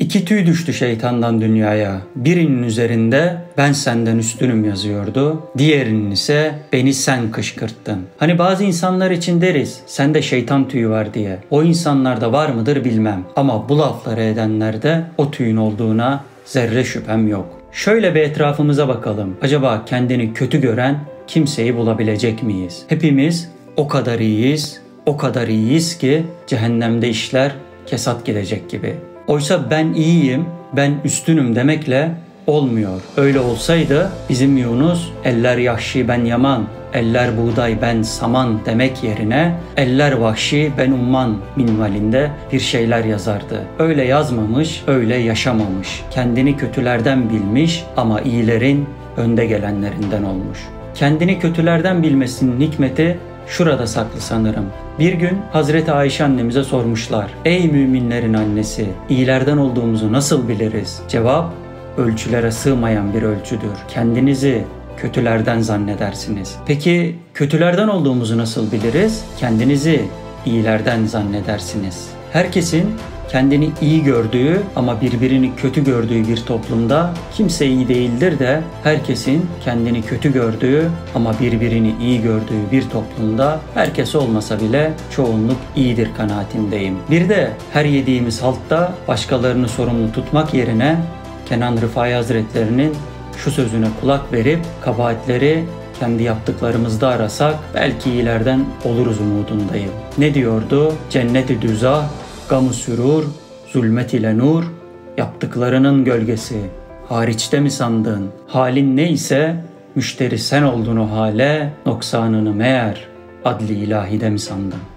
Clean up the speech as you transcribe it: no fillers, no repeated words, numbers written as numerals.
İki tüy düştü şeytandan dünyaya. Birinin üzerinde ben senden üstünüm yazıyordu. Diğerinin ise beni sen kışkırttın. Hani bazı insanlar için deriz sende şeytan tüyü var diye. O insanlarda var mıdır bilmem. Ama bu lafları edenlerde o tüyün olduğuna zerre şüphem yok. Şöyle bir etrafımıza bakalım. Acaba kendini kötü gören kimseyi bulabilecek miyiz? Hepimiz o kadar iyiyiz, o kadar iyiyiz ki cehennemde işler kesat gidecek gibi. Oysa ben iyiyim, ben üstünüm demekle olmuyor. Öyle olsaydı bizim Yunus eller yahşi ben yaman, eller buğday ben saman demek yerine eller vahşi ben umman minvalinde bir şeyler yazardı. Öyle yazmamış, öyle yaşamamış. Kendini kötülerden bilmiş ama iyilerin önde gelenlerinden olmuş. Kendini kötülerden bilmesinin hikmeti şurada saklı sanırım. Bir gün Hazreti Ayşe annemize sormuşlar. Ey müminlerin annesi, iyilerden olduğumuzu nasıl biliriz? Cevap, ölçülere sığmayan bir ölçüdür. Kendinizi kötülerden zannedersiniz. Peki kötülerden olduğumuzu nasıl biliriz? Kendinizi iyilerden zannedersiniz. Herkesin kendini iyi gördüğü ama birbirini kötü gördüğü bir toplumda kimse iyi değildir de herkesin kendini kötü gördüğü ama birbirini iyi gördüğü bir toplumda herkes olmasa bile çoğunluk iyidir kanaatindeyim. Bir de her yediğimiz haltta başkalarını sorumlu tutmak yerine Kenan Rıfai Hazretleri'nin şu sözüne kulak verip kabahatleri kendi yaptıklarımızda arasak belki iyilerden oluruz umudundayım. Ne diyordu? Cenneti düzah, gam-ı sürur, zulmet ile nur, yaptıklarının gölgesi. Hariçte mi sandın? Halin neyse müşteri sen oldun o hale, noksanını meğer adli ilahide mi sandın?